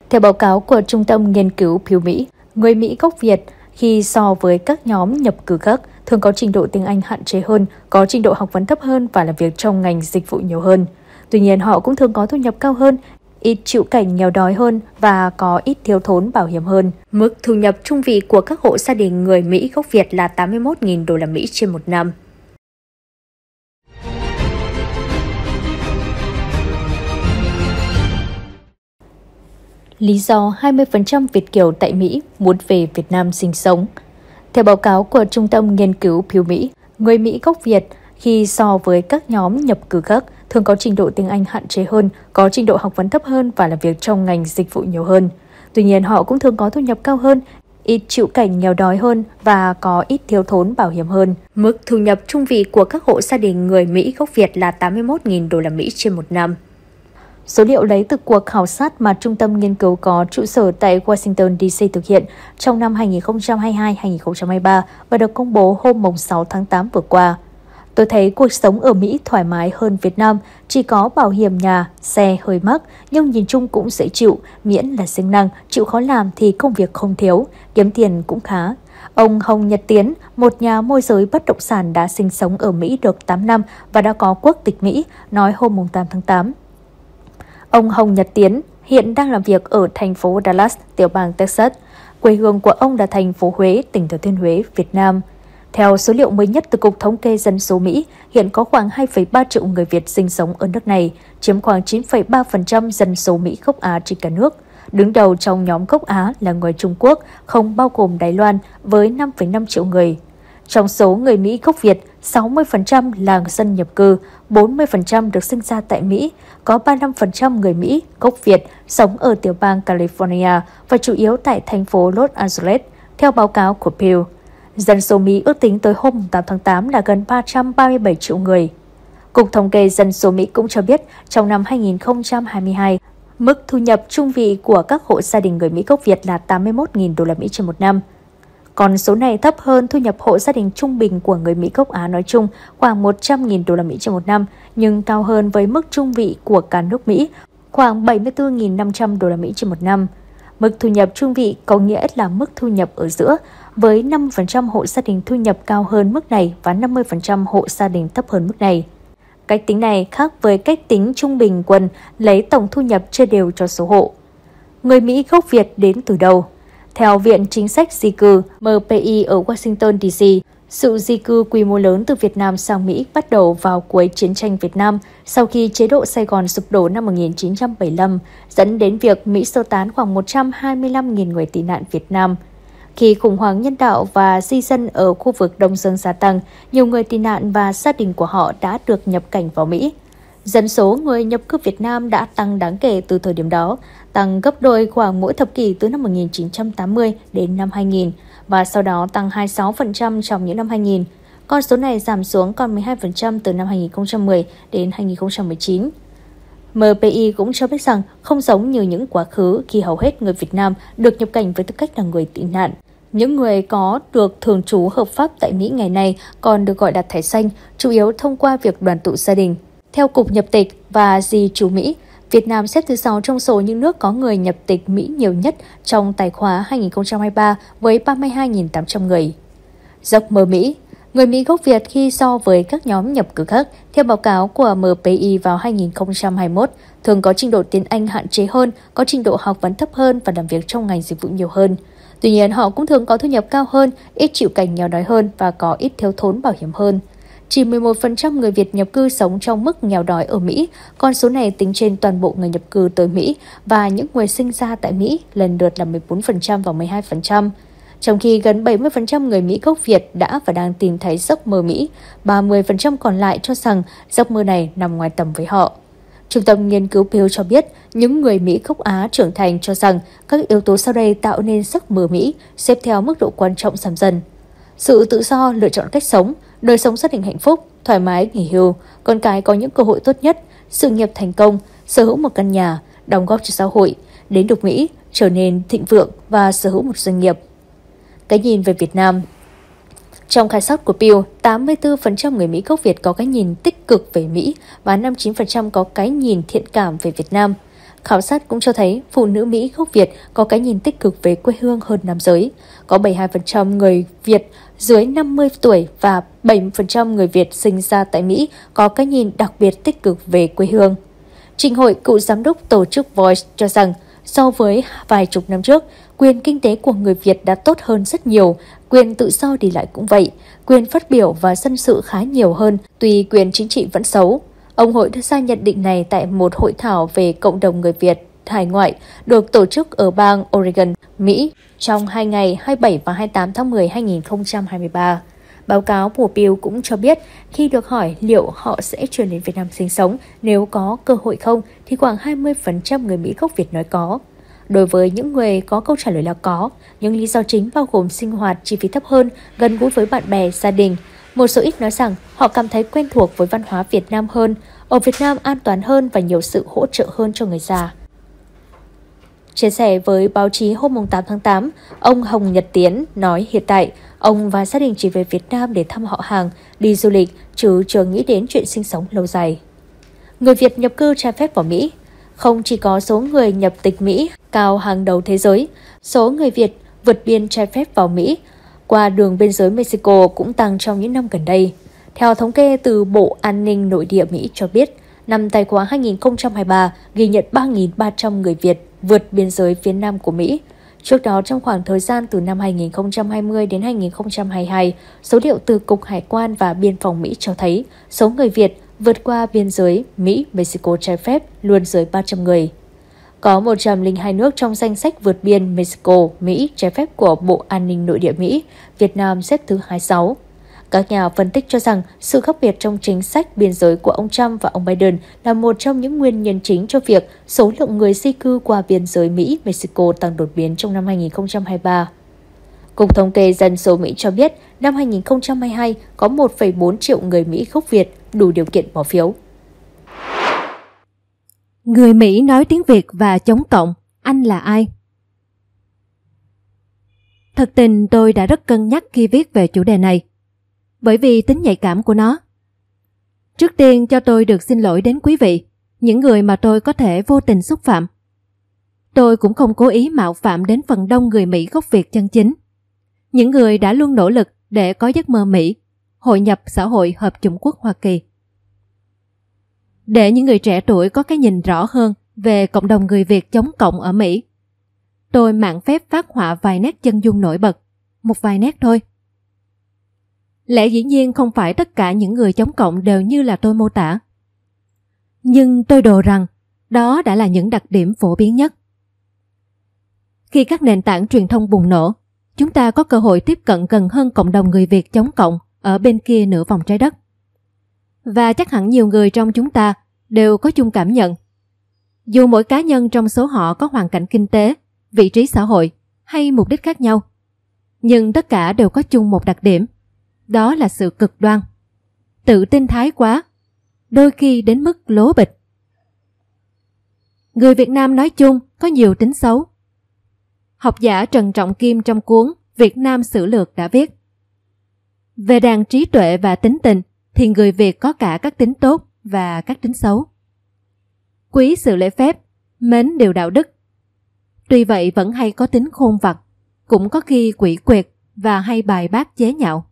Theo báo cáo của Trung tâm Nghiên cứu Pew Mỹ, người Mỹ gốc Việt khi so với các nhóm nhập cư khác thường có trình độ tiếng Anh hạn chế hơn, có trình độ học vấn thấp hơn và làm việc trong ngành dịch vụ nhiều hơn. Tuy nhiên, họ cũng thường có thu nhập cao hơn, ít chịu cảnh nghèo đói hơn và có ít thiếu thốn bảo hiểm hơn. Mức thu nhập trung vị của các hộ gia đình người Mỹ gốc Việt là 81.000 đô la Mỹ trên một năm. Lý do 20% Việt kiều tại Mỹ muốn về Việt Nam sinh sống. Theo báo cáo của Trung tâm Nghiên cứu Pew Mỹ, người Mỹ gốc Việt khi so với các nhóm nhập cư khác thường có trình độ tiếng Anh hạn chế hơn, có trình độ học vấn thấp hơn và làm việc trong ngành dịch vụ nhiều hơn. Tuy nhiên, họ cũng thường có thu nhập cao hơn, ít chịu cảnh nghèo đói hơn và có ít thiếu thốn bảo hiểm hơn. Mức thu nhập trung vị của các hộ gia đình người Mỹ gốc Việt là 81.000 đô la Mỹ trên một năm. Số liệu lấy từ cuộc khảo sát mà Trung tâm Nghiên cứu có trụ sở tại Washington, D.C. thực hiện trong năm 2022-2023 và được công bố hôm 6 tháng 8 vừa qua. Tôi thấy cuộc sống ở Mỹ thoải mái hơn Việt Nam, chỉ có bảo hiểm nhà, xe hơi mắc, nhưng nhìn chung cũng dễ chịu, miễn là siêng năng, chịu khó làm thì công việc không thiếu, kiếm tiền cũng khá. Ông Hồng Nhật Tiến, một nhà môi giới bất động sản đã sinh sống ở Mỹ được 8 năm và đã có quốc tịch Mỹ, nói hôm 8 tháng 8. Ông Hồng Nhật Tiến hiện đang làm việc ở thành phố Dallas, tiểu bang Texas. Quê hương của ông là thành phố Huế, tỉnh Thừa Thiên Huế, Việt Nam. Theo số liệu mới nhất từ Cục Thống kê Dân số Mỹ, hiện có khoảng 2,3 triệu người Việt sinh sống ở nước này, chiếm khoảng 9,3% dân số Mỹ gốc Á trên cả nước. Đứng đầu trong nhóm gốc Á là người Trung Quốc, không bao gồm Đài Loan, với 5,5 triệu người. Trong số người Mỹ gốc Việt, 60% là dân nhập cư, 40% được sinh ra tại Mỹ, có 35% người Mỹ gốc Việt sống ở tiểu bang California và chủ yếu tại thành phố Los Angeles, theo báo cáo của Pew. Dân số Mỹ ước tính tới hôm 8 tháng 8 là gần 337 triệu người. Cục Thống kê Dân số Mỹ cũng cho biết, trong năm 2022, mức thu nhập trung vị của các hộ gia đình người Mỹ gốc Việt là 81.000 đô la Mỹ trên một năm. Con số này thấp hơn thu nhập hộ gia đình trung bình của người Mỹ gốc Á nói chung, khoảng 100.000 đô la Mỹ trên một năm, nhưng cao hơn với mức trung vị của cả nước Mỹ, khoảng 74.500 đô la Mỹ trên một năm. Mức thu nhập trung vị có nghĩa là mức thu nhập ở giữa, với 50% hộ gia đình thu nhập cao hơn mức này và 50% hộ gia đình thấp hơn mức này. Cách tính này khác với cách tính trung bình quân lấy tổng thu nhập chia đều cho số hộ. Người Mỹ gốc Việt đến từ đâu? Theo Viện Chính sách Di cư MPI ở Washington, D.C., sự di cư quy mô lớn từ Việt Nam sang Mỹ bắt đầu vào cuối chiến tranh Việt Nam sau khi chế độ Sài Gòn sụp đổ năm 1975, dẫn đến việc Mỹ sơ tán khoảng 125.000 người tị nạn Việt Nam. Khi khủng hoảng nhân đạo và di dân ở khu vực Đông Dương gia tăng, nhiều người tị nạn và gia đình của họ đã được nhập cảnh vào Mỹ. Dân số người nhập cư Việt Nam đã tăng đáng kể từ thời điểm đó, tăng gấp đôi khoảng mỗi thập kỷ từ năm 1980 đến năm 2000 và sau đó tăng 26% trong những năm 2000. Con số này giảm xuống còn 12% từ năm 2010 đến 2019. MPI cũng cho biết rằng không giống như những quá khứ khi hầu hết người Việt Nam được nhập cảnh với tư cách là người tị nạn. Những người có được thường trú hợp pháp tại Mỹ ngày nay còn được gọi là thẻ xanh, chủ yếu thông qua việc đoàn tụ gia đình. Theo Cục Nhập tịch và Di trú Mỹ, Việt Nam xếp thứ 6 trong số những nước có người nhập tịch Mỹ nhiều nhất trong tài khóa 2023 với 32.800 người. Giấc mơ Mỹ. Người Mỹ gốc Việt khi so với các nhóm nhập cư khác, theo báo cáo của MPI vào 2021, thường có trình độ tiếng Anh hạn chế hơn, có trình độ học vấn thấp hơn và làm việc trong ngành dịch vụ nhiều hơn. Tuy nhiên, họ cũng thường có thu nhập cao hơn, ít chịu cảnh nghèo đói hơn và có ít thiếu thốn bảo hiểm hơn. Chỉ 11% người Việt nhập cư sống trong mức nghèo đói ở Mỹ, con số này tính trên toàn bộ người nhập cư tới Mỹ và những người sinh ra tại Mỹ lần lượt là 14% và 12%. Trong khi gần 70% người Mỹ gốc Việt đã và đang tìm thấy giấc mơ Mỹ, 30% còn lại cho rằng giấc mơ này nằm ngoài tầm với họ. Trung tâm Nghiên cứu Pew cho biết, những người Mỹ gốc Á trưởng thành cho rằng các yếu tố sau đây tạo nên giấc mơ Mỹ, xếp theo mức độ quan trọng giảm dần. Sự tự do lựa chọn cách sống, đời sống gia đình hạnh phúc, thoải mái nghỉ hưu, con cái có những cơ hội tốt nhất, sự nghiệp thành công, sở hữu một căn nhà, đóng góp cho xã hội, đến được Mỹ, trở nên thịnh vượng và sở hữu một doanh nghiệp. Cái nhìn về Việt Nam. Trong khảo sát của Pew, 84% người Mỹ gốc Việt có cái nhìn tích cực về Mỹ và 59% có cái nhìn thiện cảm về Việt Nam. Khảo sát cũng cho thấy phụ nữ Mỹ gốc Việt có cái nhìn tích cực về quê hương hơn nam giới. Có 72% người Việt dưới 50 tuổi và 70% người Việt sinh ra tại Mỹ có cái nhìn đặc biệt tích cực về quê hương. Trịnh Hội, cựu giám đốc tổ chức Voice cho rằng, so với vài chục năm trước, quyền kinh tế của người Việt đã tốt hơn rất nhiều, quyền tự do đi lại cũng vậy, quyền phát biểu và dân sự khá nhiều hơn, tuy quyền chính trị vẫn xấu. Ông Hội đưa ra nhận định này tại một hội thảo về cộng đồng người Việt hải ngoại được tổ chức ở bang Oregon, Mỹ trong 2 ngày 27 và 28 tháng 10 2023. Báo cáo của Pew cũng cho biết khi được hỏi liệu họ sẽ chuyển đến Việt Nam sinh sống nếu có cơ hội không thì khoảng 20% người Mỹ gốc Việt nói có. Đối với những người có câu trả lời là có, những lý do chính bao gồm sinh hoạt chi phí thấp hơn, gần gũi với bạn bè, gia đình. Một số ít nói rằng họ cảm thấy quen thuộc với văn hóa Việt Nam hơn, ở Việt Nam an toàn hơn và nhiều sự hỗ trợ hơn cho người già. Chia sẻ với báo chí hôm 8 tháng 8, ông Hồng Nhật Tiến nói hiện tại ông và gia đình chỉ về Việt Nam để thăm họ hàng, đi du lịch, chứ chưa nghĩ đến chuyện sinh sống lâu dài. Người Việt nhập cư trái phép vào Mỹ. Không chỉ có số người nhập tịch Mỹ cao hàng đầu thế giới, số người Việt vượt biên trái phép vào Mỹ qua đường biên giới Mexico cũng tăng trong những năm gần đây. Theo thống kê từ Bộ An ninh Nội địa Mỹ cho biết, năm tài khóa 2023 ghi nhận 3.300 người Việt vượt biên giới phía Nam của Mỹ. Trước đó, trong khoảng thời gian từ năm 2020 đến 2022, số liệu từ Cục Hải quan và Biên phòng Mỹ cho thấy số người Việt vượt qua biên giới Mỹ-Mexico trái phép luôn dưới 300 người. Có 102 nước trong danh sách vượt biên Mexico-Mỹ trái phép của Bộ An ninh Nội địa Mỹ, Việt Nam xếp thứ 26. Các nhà phân tích cho rằng sự khác biệt trong chính sách biên giới của ông Trump và ông Biden là một trong những nguyên nhân chính cho việc số lượng người di cư qua biên giới Mỹ-Mexico tăng đột biến trong năm 2023. Cục Thống kê Dân số Mỹ cho biết năm 2022 có 1,4 triệu người Mỹ gốc Việt đủ điều kiện bỏ phiếu. Người Mỹ nói tiếng Việt và chống cộng, anh là ai? Thật tình tôi đã rất cân nhắc khi viết về chủ đề này, bởi vì tính nhạy cảm của nó. Trước tiên cho tôi được xin lỗi đến quý vị, những người mà tôi có thể vô tình xúc phạm. Tôi cũng không cố ý mạo phạm đến phần đông người Mỹ gốc Việt chân chính, những người đã luôn nỗ lực để có giấc mơ Mỹ, hội nhập xã hội hợp chủng quốc Hoa Kỳ. Để những người trẻ tuổi có cái nhìn rõ hơn về cộng đồng người Việt chống cộng ở Mỹ, tôi mạn phép phác họa vài nét chân dung nổi bật, một vài nét thôi. Lẽ dĩ nhiên không phải tất cả những người chống cộng đều như là tôi mô tả. Nhưng tôi đồ rằng đó đã là những đặc điểm phổ biến nhất. Khi các nền tảng truyền thông bùng nổ, chúng ta có cơ hội tiếp cận gần hơn cộng đồng người Việt chống cộng ở bên kia nửa vòng trái đất. Và chắc hẳn nhiều người trong chúng ta đều có chung cảm nhận. Dù mỗi cá nhân trong số họ có hoàn cảnh kinh tế, vị trí xã hội hay mục đích khác nhau, nhưng tất cả đều có chung một đặc điểm. Đó là sự cực đoan, tự tin thái quá, đôi khi đến mức lố bịch. Người Việt Nam nói chung có nhiều tính xấu. Học giả Trần Trọng Kim trong cuốn Việt Nam Sử Lược đã viết: về đàn trí tuệ và tính tình thì người Việt có cả các tính tốt và các tính xấu. Quý sự lễ phép, mến điều đạo đức. Tuy vậy vẫn hay có tính khôn vặt, cũng có khi quỷ quyệt và hay bài bác chế nhạo.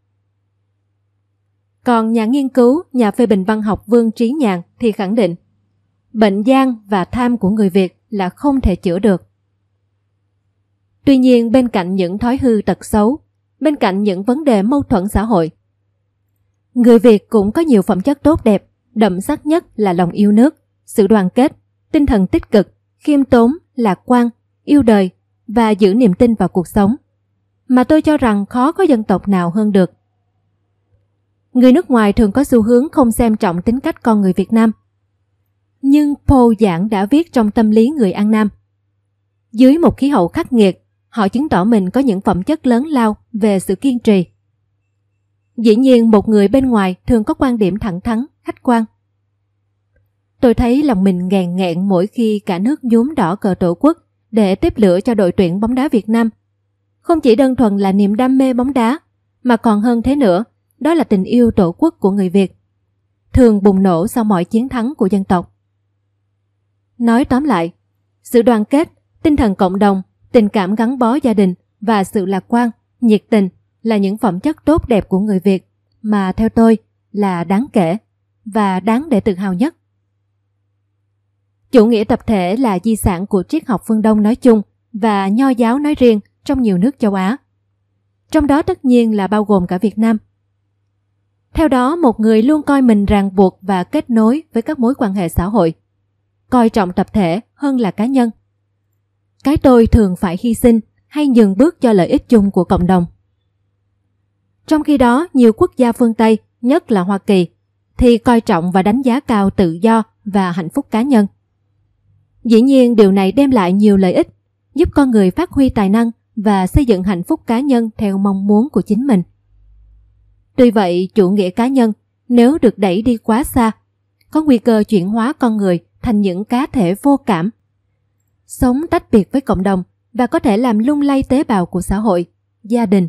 Còn nhà nghiên cứu, nhà phê bình văn học Vương Trí Nhàn thì khẳng định bệnh gian và tham của người Việt là không thể chữa được. Tuy nhiên, bên cạnh những thói hư tật xấu, bên cạnh những vấn đề mâu thuẫn xã hội, người Việt cũng có nhiều phẩm chất tốt đẹp, đậm sắc nhất là lòng yêu nước, sự đoàn kết, tinh thần tích cực, khiêm tốn, lạc quan, yêu đời và giữ niềm tin vào cuộc sống, mà tôi cho rằng khó có dân tộc nào hơn được. Người nước ngoài thường có xu hướng không xem trọng tính cách con người Việt Nam. Nhưng Paul Giảng đã viết trong Tâm lý người An Nam: dưới một khí hậu khắc nghiệt, họ chứng tỏ mình có những phẩm chất lớn lao về sự kiên trì. Dĩ nhiên một người bên ngoài thường có quan điểm thẳng thắn, khách quan. Tôi thấy lòng mình nghèn nghẹn mỗi khi cả nước nhuốm đỏ cờ Tổ quốc để tiếp lửa cho đội tuyển bóng đá Việt Nam. Không chỉ đơn thuần là niềm đam mê bóng đá, mà còn hơn thế nữa, đó là tình yêu Tổ quốc của người Việt, thường bùng nổ sau mọi chiến thắng của dân tộc. Nói tóm lại, sự đoàn kết, tinh thần cộng đồng, tình cảm gắn bó gia đình và sự lạc quan, nhiệt tình là những phẩm chất tốt đẹp của người Việt mà theo tôi là đáng kể và đáng để tự hào nhất. Chủ nghĩa tập thể là di sản của triết học phương Đông nói chung và Nho giáo nói riêng trong nhiều nước châu Á. Trong đó tất nhiên là bao gồm cả Việt Nam. Theo đó, một người luôn coi mình ràng buộc và kết nối với các mối quan hệ xã hội, coi trọng tập thể hơn là cá nhân. Cái tôi thường phải hy sinh hay nhường bước cho lợi ích chung của cộng đồng. Trong khi đó, nhiều quốc gia phương Tây, nhất là Hoa Kỳ, thì coi trọng và đánh giá cao tự do và hạnh phúc cá nhân. Dĩ nhiên điều này đem lại nhiều lợi ích, giúp con người phát huy tài năng và xây dựng hạnh phúc cá nhân theo mong muốn của chính mình. Tuy vậy, chủ nghĩa cá nhân nếu được đẩy đi quá xa, có nguy cơ chuyển hóa con người thành những cá thể vô cảm, sống tách biệt với cộng đồng và có thể làm lung lay tế bào của xã hội, gia đình.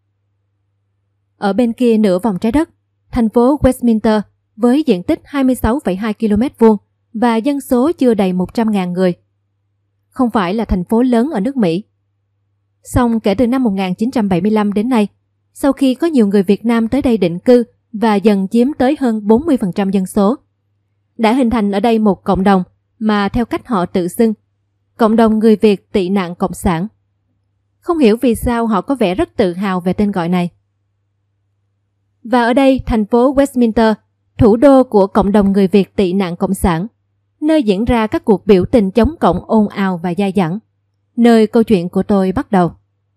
Ở bên kia nửa vòng trái đất, thành phố Westminster với diện tích 26,2 km² và dân số chưa đầy 100.000 người, không phải là thành phố lớn ở nước Mỹ. Song kể từ năm 1975 đến nay, sau khi có nhiều người Việt Nam tới đây định cư và dần chiếm tới hơn 40% dân số, đã hình thành ở đây một cộng đồng mà theo cách họ tự xưng, cộng đồng người Việt tị nạn cộng sản. Không hiểu vì sao họ có vẻ rất tự hào về tên gọi này. Và ở đây, thành phố Westminster, thủ đô của cộng đồng người Việt tị nạn cộng sản, nơi diễn ra các cuộc biểu tình chống cộng ồn ào và dai dẳng, nơi câu chuyện của tôi bắt đầu.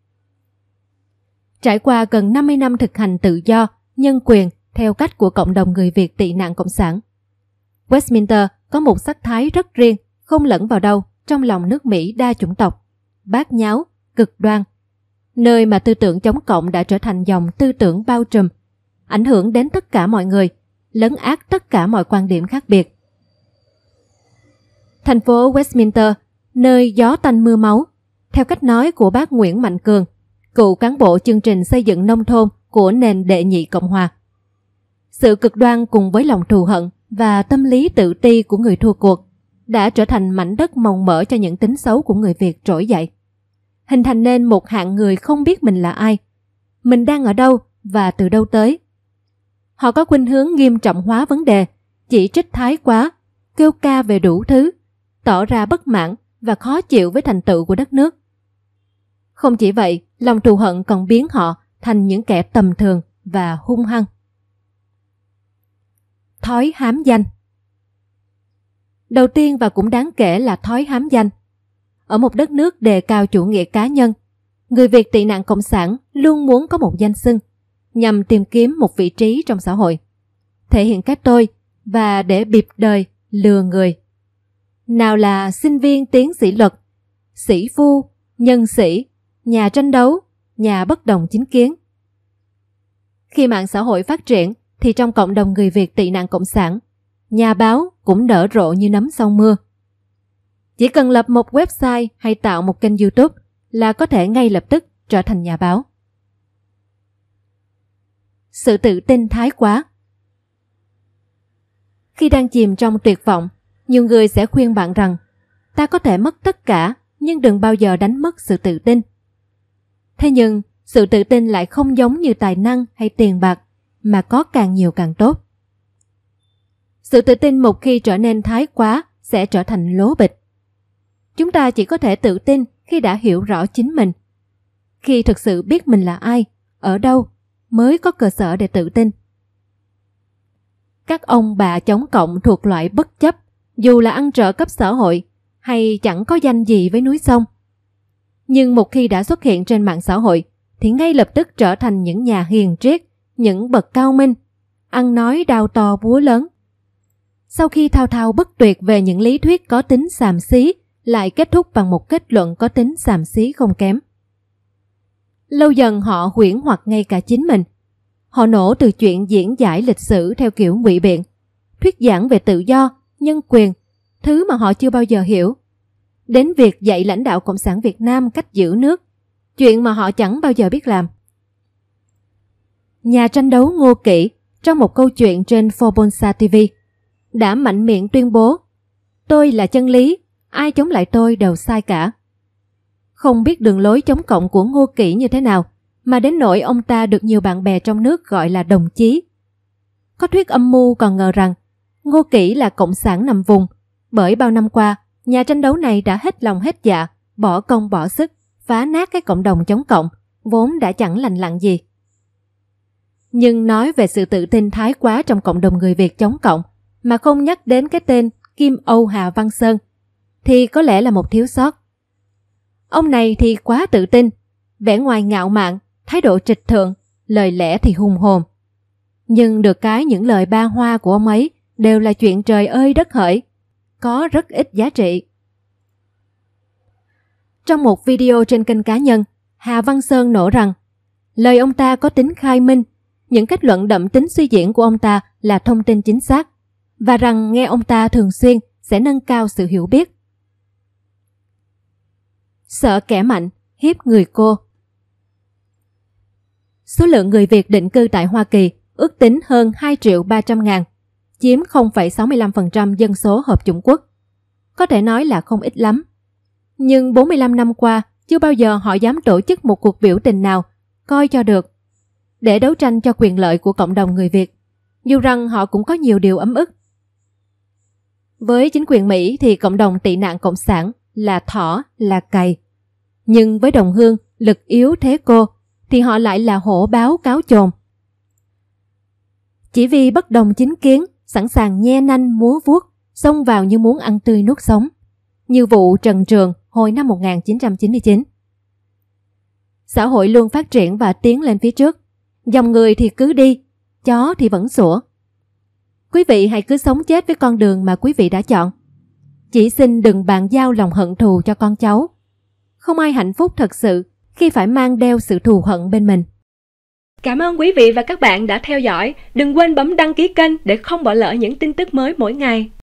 Trải qua gần 50 năm thực hành tự do, nhân quyền theo cách của cộng đồng người Việt tị nạn cộng sản, Westminster có một sắc thái rất riêng, không lẫn vào đâu trong lòng nước Mỹ đa chủng tộc, bát nháo, cực đoan, nơi mà tư tưởng chống cộng đã trở thành dòng tư tưởng bao trùm, ảnh hưởng đến tất cả mọi người, lấn át tất cả mọi quan điểm khác biệt. Thành phố Westminster, nơi gió tanh mưa máu, theo cách nói của bác Nguyễn Mạnh Cường, cựu cán bộ chương trình xây dựng nông thôn của nền đệ nhị Cộng hòa. Sự cực đoan cùng với lòng thù hận và tâm lý tự ti của người thua cuộc đã trở thành mảnh đất màu mỡ cho những tính xấu của người Việt trỗi dậy, hình thành nên một hạng người không biết mình là ai, mình đang ở đâu và từ đâu tới. Họ có khuynh hướng nghiêm trọng hóa vấn đề, chỉ trích thái quá, kêu ca về đủ thứ, tỏ ra bất mãn và khó chịu với thành tựu của đất nước. Không chỉ vậy, lòng thù hận còn biến họ thành những kẻ tầm thường và hung hăng. Thói hám danh. Đầu tiên và cũng đáng kể là thói hám danh. Ở một đất nước đề cao chủ nghĩa cá nhân, người Việt tị nạn cộng sản luôn muốn có một danh xưng nhằm tìm kiếm một vị trí trong xã hội, thể hiện cái tôi và để bịp đời lừa người. Nào là sinh viên tiến sĩ luật, sĩ phu, nhân sĩ, nhà tranh đấu, nhà bất đồng chính kiến. Khi mạng xã hội phát triển thì trong cộng đồng người Việt tị nạn cộng sản, nhà báo cũng nở rộ như nấm sau mưa. Chỉ cần lập một website hay tạo một kênh YouTube là có thể ngay lập tức trở thành nhà báo. Sự tự tin thái quá. Khi đang chìm trong tuyệt vọng, nhiều người sẽ khuyên bạn rằng ta có thể mất tất cả nhưng đừng bao giờ đánh mất sự tự tin. Thế nhưng, sự tự tin lại không giống như tài năng hay tiền bạc, mà có càng nhiều càng tốt. Sự tự tin một khi trở nên thái quá sẽ trở thành lố bịch. Chúng ta chỉ có thể tự tin khi đã hiểu rõ chính mình. Khi thực sự biết mình là ai, ở đâu, mới có cơ sở để tự tin. Các ông bà chống cộng thuộc loại bất chấp, dù là ăn trợ cấp xã hội hay chẳng có danh gì với núi sông. Nhưng một khi đã xuất hiện trên mạng xã hội thì ngay lập tức trở thành những nhà hiền triết, những bậc cao minh, ăn nói đao to búa lớn. Sau khi thao thao bất tuyệt về những lý thuyết có tính xàm xí, lại kết thúc bằng một kết luận có tính xàm xí không kém. Lâu dần họ huyễn hoặc ngay cả chính mình. Họ nổ từ chuyện diễn giải lịch sử theo kiểu ngụy biện, thuyết giảng về tự do, nhân quyền, thứ mà họ chưa bao giờ hiểu, đến việc dạy lãnh đạo Cộng sản Việt Nam cách giữ nước, chuyện mà họ chẳng bao giờ biết làm. Nhà tranh đấu Ngô Kỵ trong một câu chuyện trên Formosa TV đã mạnh miệng tuyên bố: tôi là chân lý, ai chống lại tôi đều sai cả. Không biết đường lối chống cộng của Ngô Kỷ như thế nào, mà đến nỗi ông ta được nhiều bạn bè trong nước gọi là đồng chí. Có thuyết âm mưu còn ngờ rằng Ngô Kỷ là cộng sản nằm vùng, bởi bao năm qua, nhà tranh đấu này đã hết lòng hết dạ, bỏ công bỏ sức, phá nát cái cộng đồng chống cộng, vốn đã chẳng lành lặn gì. Nhưng nói về sự tự tin thái quá trong cộng đồng người Việt chống cộng, mà không nhắc đến cái tên Kim Âu Hà Văn Sơn, thì có lẽ là một thiếu sót. Ông này thì quá tự tin, vẻ ngoài ngạo mạn, thái độ trịch thượng, lời lẽ thì hùng hồn. Nhưng được cái những lời ba hoa của ông ấy đều là chuyện trời ơi đất hỡi, có rất ít giá trị. Trong một video trên kênh cá nhân, Hà Văn Sơn nổ rằng lời ông ta có tính khai minh, những kết luận đậm tính suy diễn của ông ta là thông tin chính xác, và rằng nghe ông ta thường xuyên sẽ nâng cao sự hiểu biết. Sợ kẻ mạnh, hiếp người cô. Số lượng người Việt định cư tại Hoa Kỳ ước tính hơn 2.300.000, chiếm 0,65% dân số hợp chủng quốc. Có thể nói là không ít lắm. Nhưng 45 năm qua, chưa bao giờ họ dám tổ chức một cuộc biểu tình nào, coi cho được, để đấu tranh cho quyền lợi của cộng đồng người Việt, dù rằng họ cũng có nhiều điều ấm ức. Với chính quyền Mỹ thì cộng đồng tị nạn cộng sản là thỏ, là cày. Nhưng với đồng hương, lực yếu thế cô, thì họ lại là hổ báo cáo chồn. Chỉ vì bất đồng chính kiến, sẵn sàng nhe nanh múa vuốt, xông vào như muốn ăn tươi nuốt sống, như vụ Trần Trường hồi năm 1999. Xã hội luôn phát triển và tiến lên phía trước, dòng người thì cứ đi, chó thì vẫn sủa. Quý vị hãy cứ sống chết với con đường mà quý vị đã chọn. Chỉ xin đừng bàn giao lòng hận thù cho con cháu. Không ai hạnh phúc thật sự khi phải mang đeo sự thù hận bên mình. Cảm ơn quý vị và các bạn đã theo dõi. Đừng quên bấm đăng ký kênh để không bỏ lỡ những tin tức mới mỗi ngày.